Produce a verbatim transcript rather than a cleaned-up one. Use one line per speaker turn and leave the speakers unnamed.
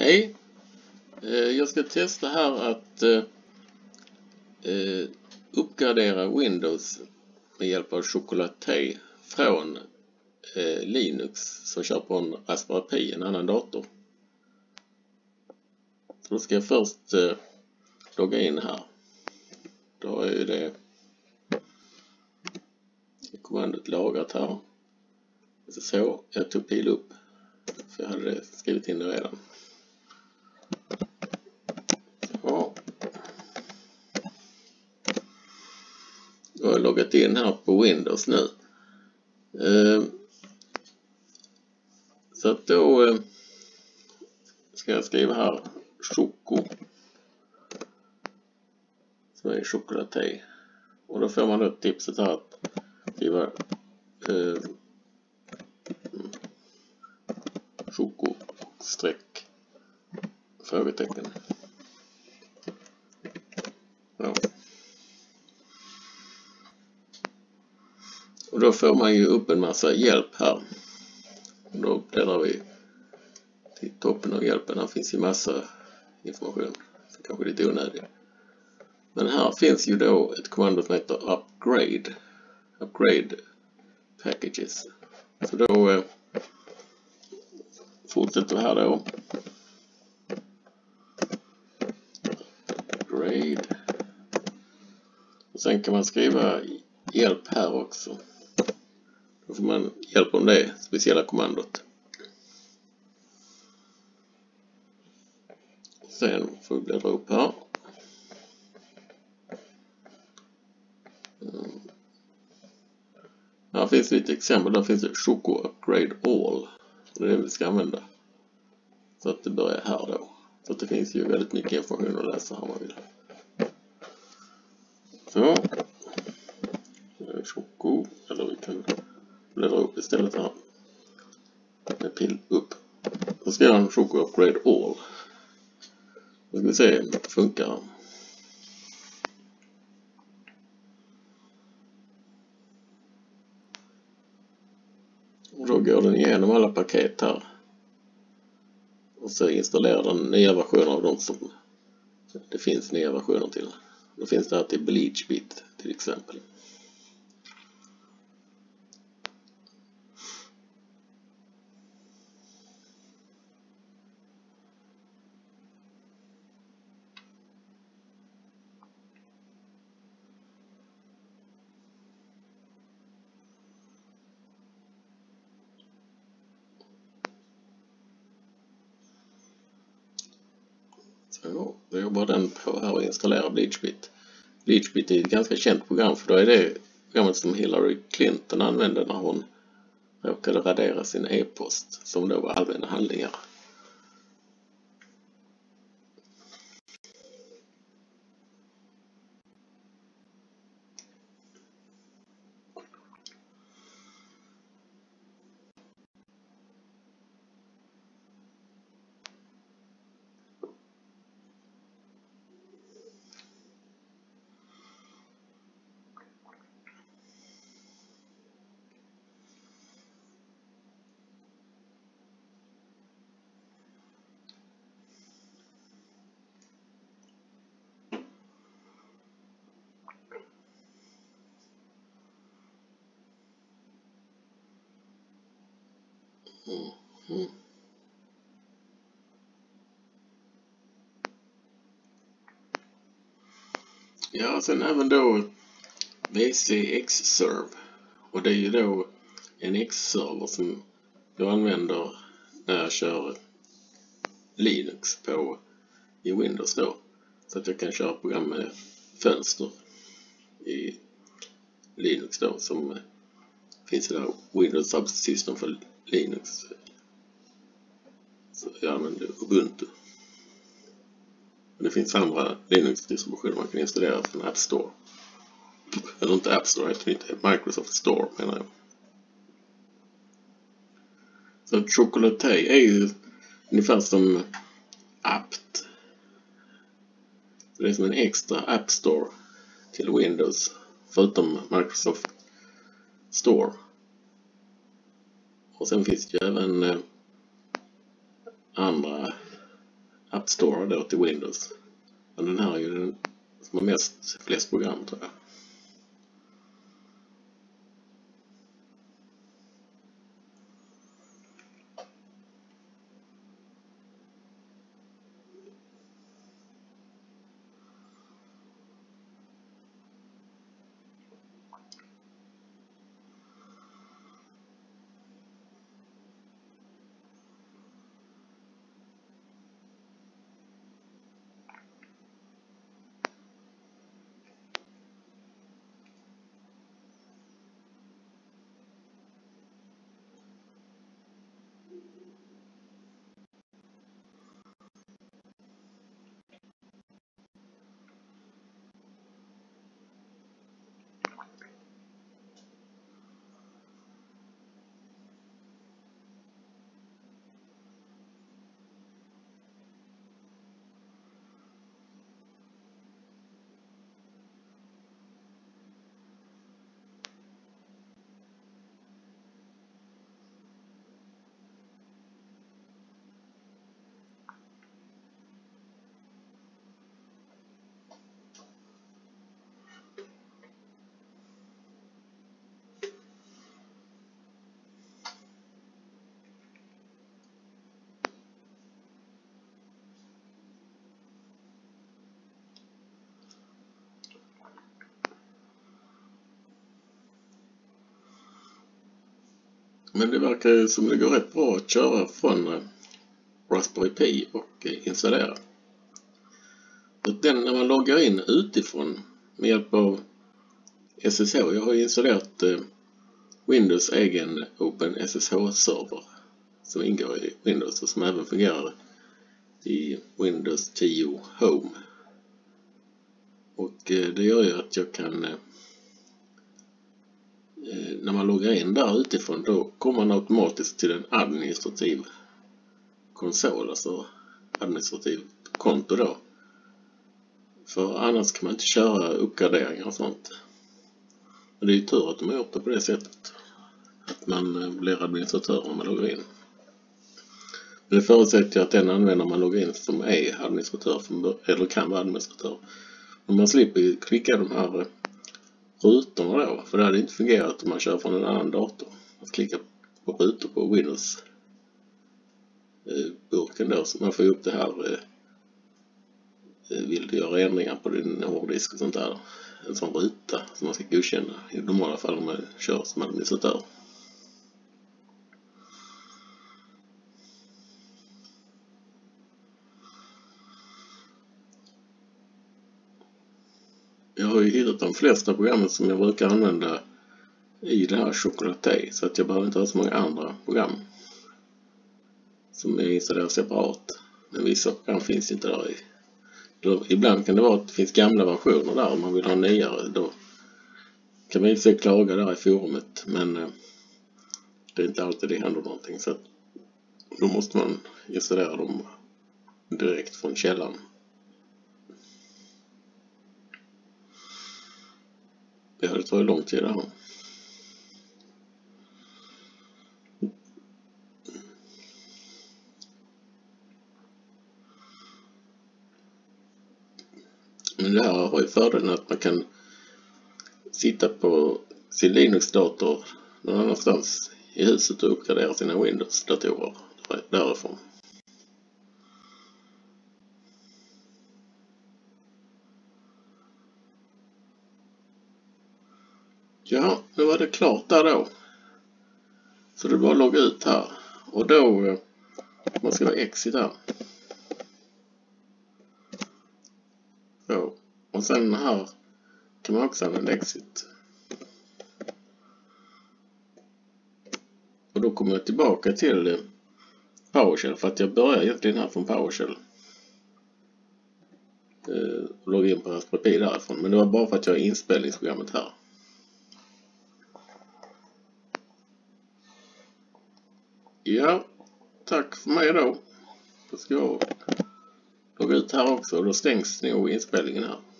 Hej! Jag ska testa här att uppgradera Windows med hjälp av Chocolatey från Linux som kör på en Raspberry Pi, en annan dator. Så då ska jag först logga in här. Då är ju det kommandot lagrat här. Så, jag tog pil upp för jag hade skrivit in det redan. Så. Jag har loggat in här på Windows nu. Så att då ska jag skriva här Choco som är Chocolatey. Och då får man då tipset här att skriva eh, Choco streck frågetecken. Ja. Och då får man ju upp en massa hjälp här. Och då bläddrar vi till toppen av hjälpen. Här finns ju massa information. Så kanske lite onödigt. Men här finns ju då ett kommando som heter upgrade. Upgrade packages. Så då eh, fortsätter vi här då. Upgrade. Och sen kan man skriva hjälp här också. Då får man hjälp om det speciella kommandot. Sen får vi bläddra upp här. Här finns lite exempel. Där finns det Choco Upgrade All. Det är det vi ska använda. Så att det börjar här då. Så att det finns ju väldigt mycket information att läsa här om man vill. Så. Choco. Eller vi kan bläddra upp istället här. Med pil upp. Då ska jag ha en Choco Upgrade All. Då ska vi se om det funkar. Och då går den igenom alla paket här. Och så installerar den nya versioner av dem som det finns nya versioner till. Då finns det här till BleachBit till exempel. Så, då jobbar den på här och installera BleachBit. BleachBit är ett ganska känt program för då är det programmet som Hillary Clinton använde när hon råkade radera sin e-post som då var allmänna handlingar. Mm. Mm. Ja, sen även då V C Xserve. Och det är ju då en X-server som jag använder när jag kör Linux på i Windows då. Så att jag kan köra program med fönster i Linux då som finns det där Windows Subsystem för Linux. Så jag använder Ubuntu. Men det finns andra Linux-distributioner man kan installera från App Store. Eller inte App Store, heter det inte. Microsoft Store menar jag. Så Chocolatey är ju ungefär som apt. Det är som en extra App Store till Windows förutom Microsoft Store. Och sen finns det ju även eh, andra App Store då till Windows. Och den här är ju den som har mest flest program, tror jag. Men det verkar som det går rätt bra att köra från Raspberry Pi och installera. Den, när man loggar in utifrån med hjälp av S S H, jag har installerat Windows egen Open S S H-server som ingår i Windows och som även fungerar i Windows tio Home. Och det gör ju att jag kan, när man loggar in där utifrån, då kommer man automatiskt till en administrativ konsol, alltså administrativ konto då. För annars kan man inte köra uppgraderingar och sånt. Och det är ju tur att de har gjort det på det sättet. Att man blir administratör om man loggar in. Men det förutsätter ju att den användare man loggar in som är administratör, eller kan vara administratör. Men man slipper klicka de här rutorna då, för det hade inte fungerat om man kör från en annan dator. Att klicka på rutor på Windows burken då, så man får upp det här, vill du göra ändringar på din hårddisk och sånt där. En sån ruta som man ska godkänna i normala fall om man kör som administratör. Jag har ju hittat de flesta programmen som jag brukar använda i det här Chocolatey, så att jag behöver inte ha så många andra program som är installerade separat. Men vissa program finns inte där i. Ibland kan det vara att det finns gamla versioner där om man vill ha nyare. Då kan man ju se klaga där i forumet, men det är inte alltid det händer någonting, så att då måste man installera dem direkt från källan. Det hade tagit lång tid där. Men det här har ju fördelen att man kan sitta på sin Linux-dator någon annanstans i huset och uppgradera sina Windows-datorer därifrån. Ja, nu var det klart där då. Så det är bara att logga ut här. Och då, man ska vara exit här. Så. Och sen här kan man också använda exit. Och då kommer jag tillbaka till PowerShell, för att jag börjar egentligen här från PowerShell. Och logga in på Raspberry Pi därifrån. Men det var bara för att jag har inspelningsprogrammet här. Ja, tack för mig då. Då ska jag logga ut här också och då stängs nog inspelningen här.